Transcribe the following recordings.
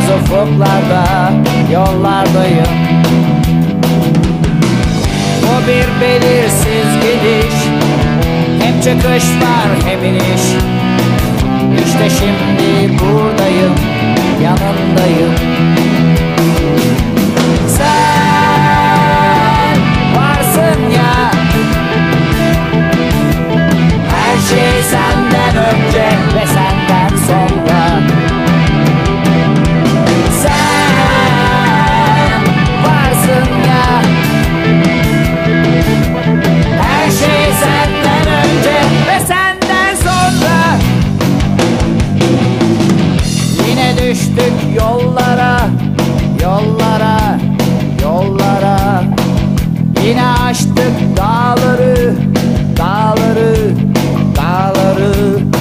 ufuklarda, yollardayım. Bu bir belirsiz gidiş, hem çıkış var hem iniş. İşte şimdi buradayım, yanındayım. Sen varsın ya, her şey senden önce ve senden sonra. Sen varsın ya, her şey senden önce ve senden sonra. Yine düştük yollara, yollara, yollara. Yine aştık dağları, dağları, dağları.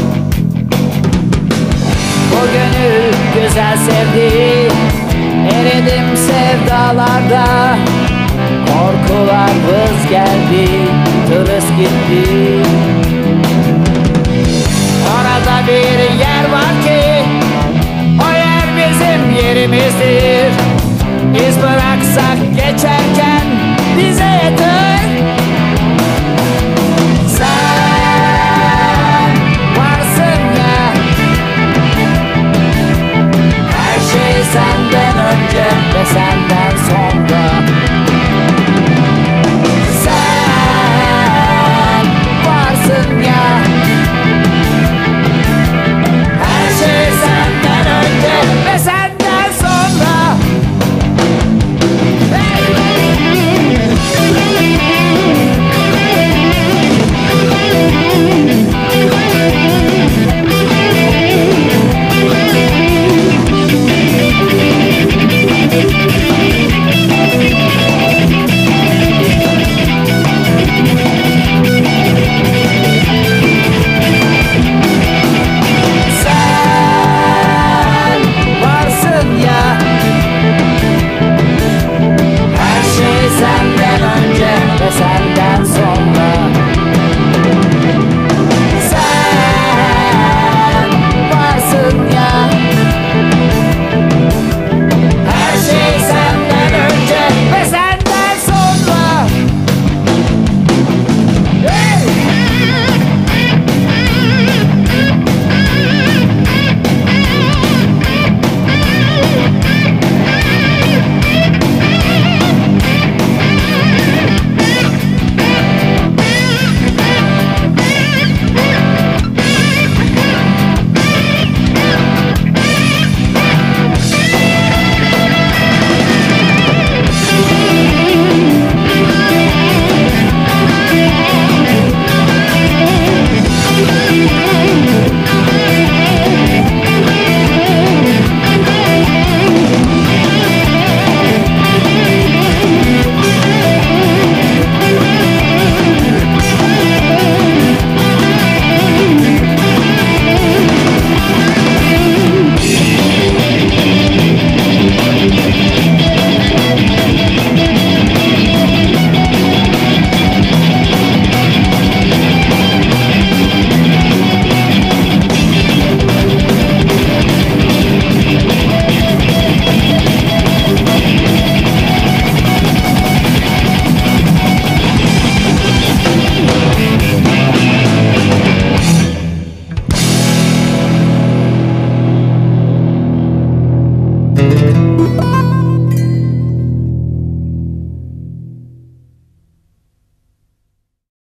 Bu gönül güzel sevdi, eridim sevdalarda. Korkular vız geldi, tırıs gitti. Orada bir yer var ki, o yer bizim yerimizdir. İz bıraksak geçerken